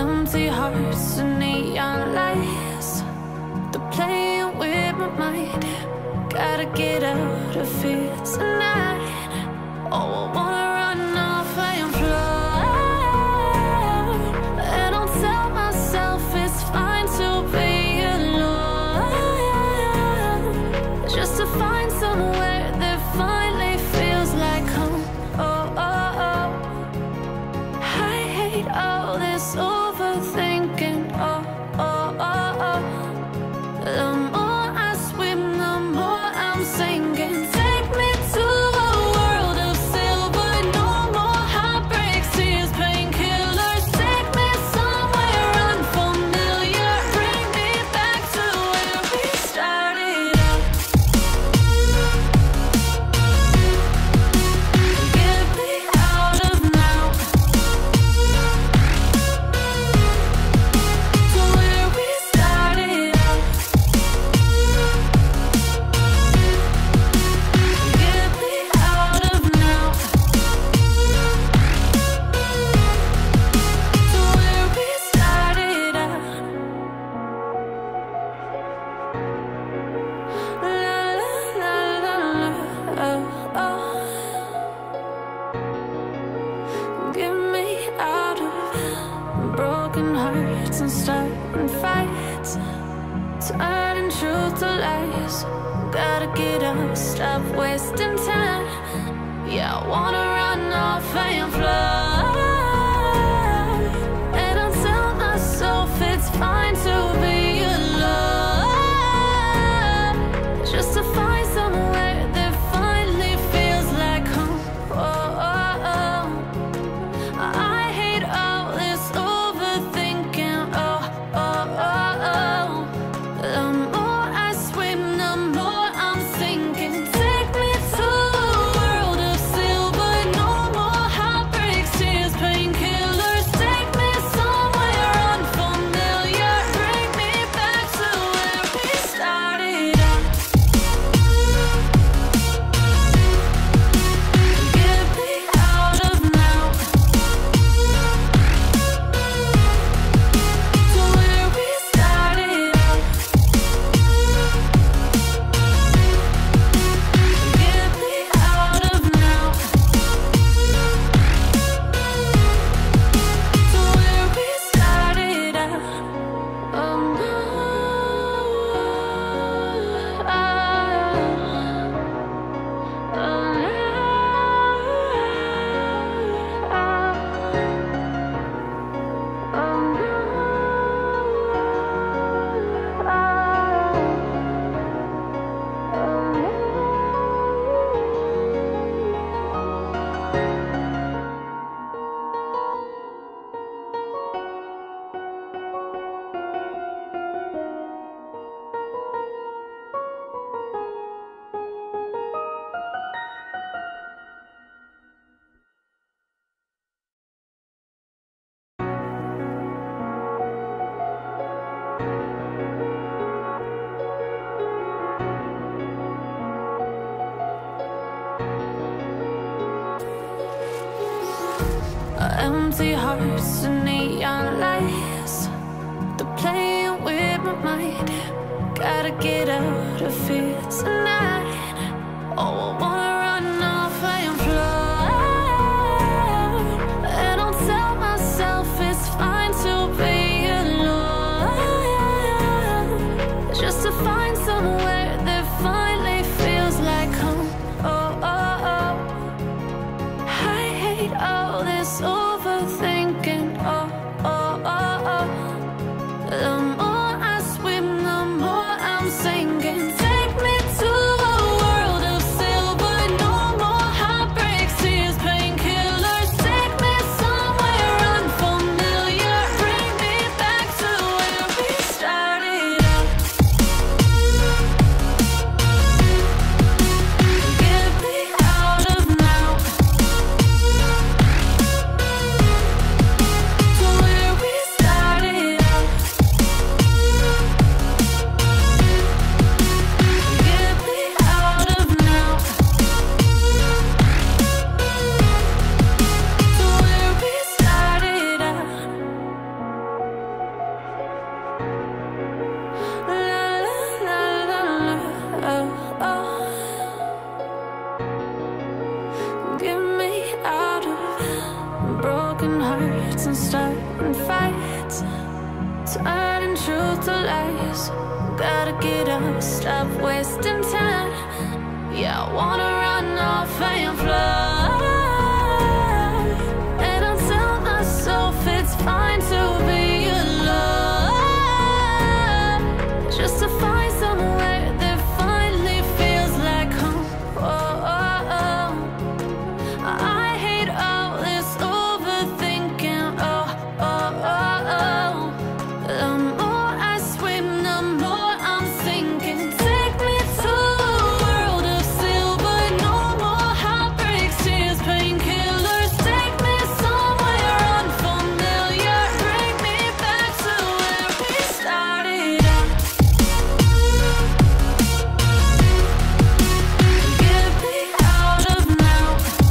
Empty hearts and neon lights, they're playing with my mind. Gotta get out of here tonight. Oh, I wanna run off and fly, and I'll tell myself it's fine to be alone, just to find somewhere that finally feels like home. Oh, oh, oh. I hate all this overthinking. Oh, oh, oh, oh. The more I swim, the more I'm sinking. Take me to a world of silver. No more heartbreaks, tears, painkillers. Take me somewhere unfamiliar. Bring me back to where we started out. Get me out of now, to where we started out. Get me out of now, to where we started out. La la la la la, oh, oh. Get me out of broken hearts and starting fights, turning truth to lies. Gotta get up, stop wasting time. Yeah, I wanna run off and fly, and I'll tell myself it's fine to be alone, just to find somewhere that finally feels like home. Oh, oh, oh. I hate all this overthinking. Oh, oh, oh, oh. The more I swim, the more I'm sinking. Take me to a world of silver. No more heartbreaks, tears, painkillers. Take me somewhere unfamiliar. Bring me back to where we started out. Get me out of now, to where we started out. Get me out of now, to where we started out. Oh no, oh empty hearts and neon lights, they're playing with my mind. Gotta get out of here tonight. Oh, I wanna run off and fly, and I'll tell myself it's fine to be alone, just to find somewhere that finally feels like home. Oh, oh, oh. I hate all this overthinking. Oh, oh, oh, oh. turning truth to lies. Gotta get up, stop wasting time. Yeah, I wanna run off and fly. And I'll tell myself it's fine to be alone, just to find somewhere that finally feels like home. Oh, oh, oh. I hate all this overthinking. Oh, oh, oh, oh. The more I swim, the more I'm sinking. Take me to a world of silver. No more heartbreaks, tears, painkillers. Take me somewhere unfamiliar. Bring me back to where we started out. Get me out of now,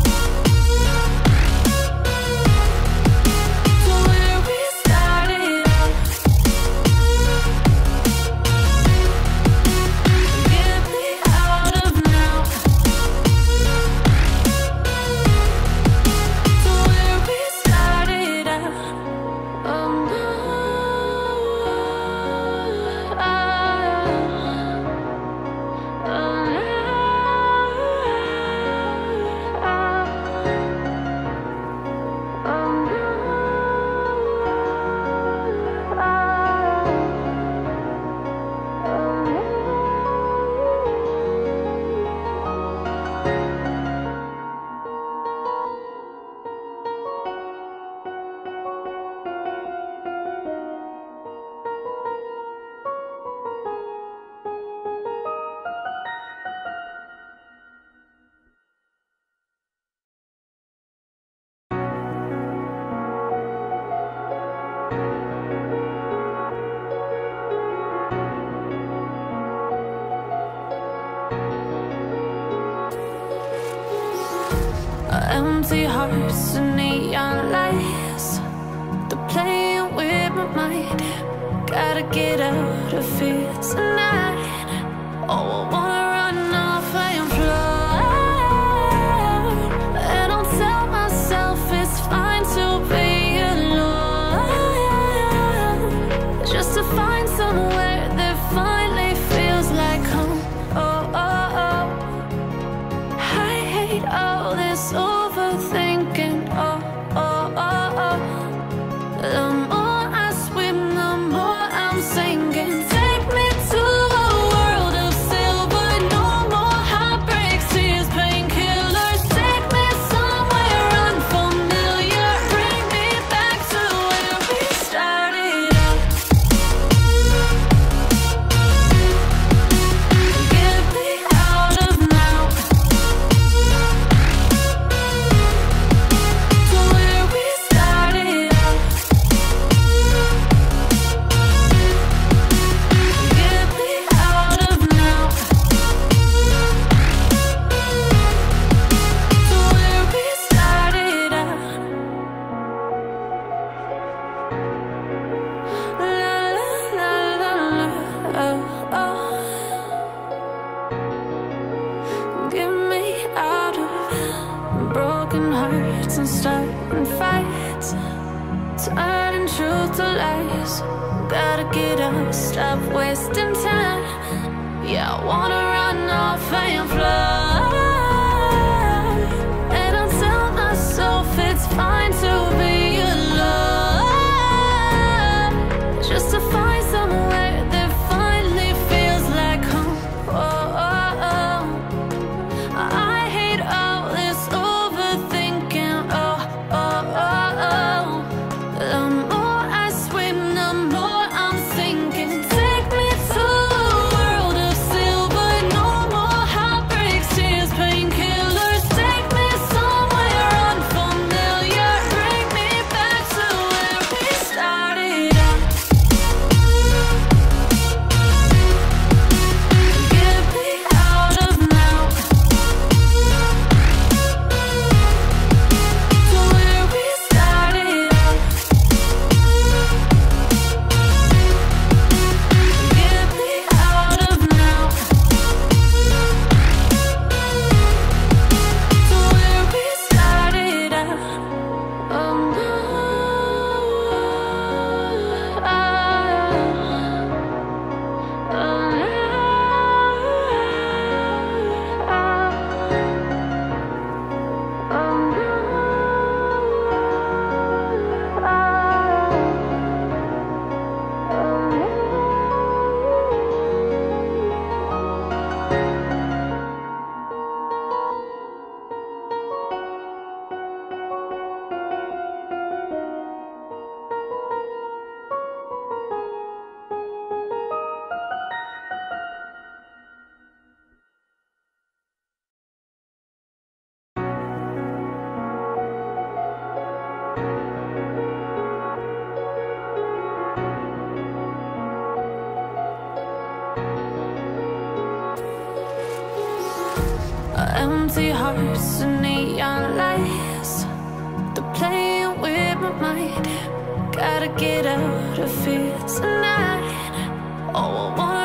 to where we started out. Get me out of now, to where we started out. Oh no, empty hearts and neon lights, they're playing with my mind. Gotta get out of here tonight. Oh, I wanna run off and fly. And I'll tell myself it's fine to be alone, just to find somewhere that finally feels like home. Oh, oh, oh. I hate all this overthinking. Oh, oh, oh, oh. The more I swim, the more I'm sinking. Take me to a world of silver. No more heartbreaks, tears, painkillers. Take me somewhere unfamiliar. Bring me back to where we started out. Get me out of now, to where we started out. Get me out of now, to where we started out. La la la la la, oh, oh. Get me out of broken hearts and starting fights, turning truth to lies. Gotta get up, stop wasting time. Yeah, I wanna run off and fly. And I'll tell myself it's fine to be alone, just to find somewhere that finally feels like home. Oh, oh, oh. I hate all this overthinking. Oh, oh, oh, oh. The more I swim, the more I'm sinking. Take me to a world of silver. No more heartbreaks, tears, empty hearts and neon lights. They're playing with my mind. Gotta get out of here tonight. Oh, I want